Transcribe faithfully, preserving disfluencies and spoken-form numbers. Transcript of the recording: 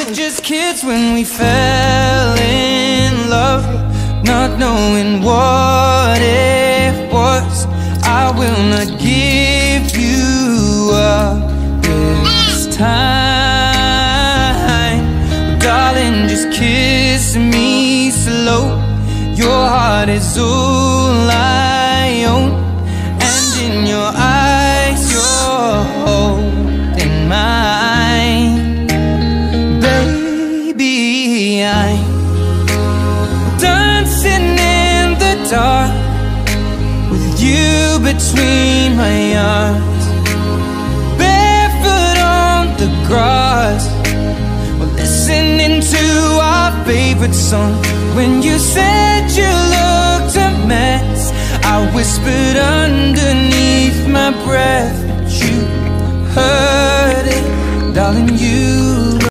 just kids when we fell in love, not knowing what it was. I will not give you up this time, darling, just kiss me slow. Your heart is all I own, and in your eyes you're holding mine. Baby, I'm dancing in the dark with you between my arms, barefoot on the grass, we're listening to our favorite song. When you said you looked a mess, I whispered underneath my breath, but you heard it, darling, you